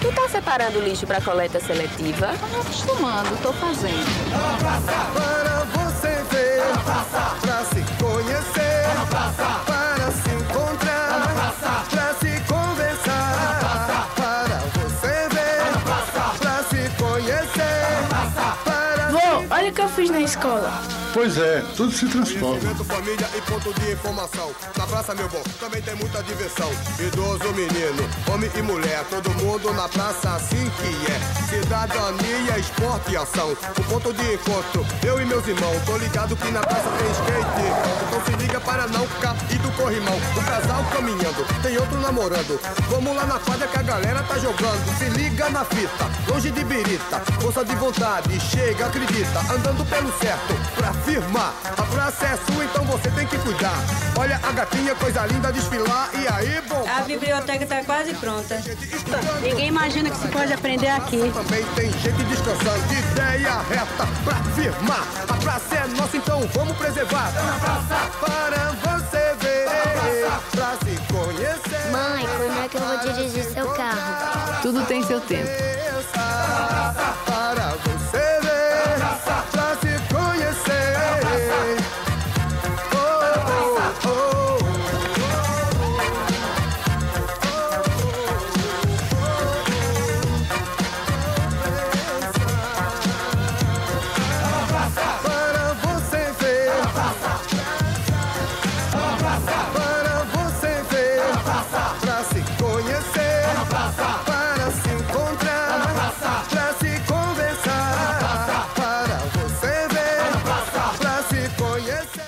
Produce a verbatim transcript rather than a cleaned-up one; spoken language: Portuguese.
Tu tá separando lixo pra coleta seletiva? Tô me acostumando, tô fazendo. Para você ver, pra se conhecer, para se encontrar, pra se conversar. Para você ver, pra se conhecer, para Vô, olha o que eu fiz na escola. Pois é, tudo se transforma. Conhecimento, família e ponto de informação. Na praça, meu bom, também tem muita diversão. Idoso, menino, homem e mulher, todo mundo na praça assim que é. Cidadania, esporte e ação. O ponto de encontro, eu e meus irmãos. Tô ligado que na praça tem skate. Então se liga para não cair do corrimão. O casal caminhando, tem outro namorando. Vamos lá na quadra que a galera tá jogando. Se liga na fita, longe de birita. Força de vontade, chega, acredita. Andando pelo certo, pra firmar. A praça é sua, então você tem que cuidar. Olha a gatinha, coisa linda, desfilar. E aí, bom? A biblioteca tá quase pronta. Ninguém imagina que se pode aprender aqui. Também tem gente descansando. De ideia reta pra firmar. A praça é nossa, então vamos preservar. Na praça para você ver. Pra se conhecer. Mãe, quando é que eu vou dirigir seu carro? Tudo tem seu tempo. Para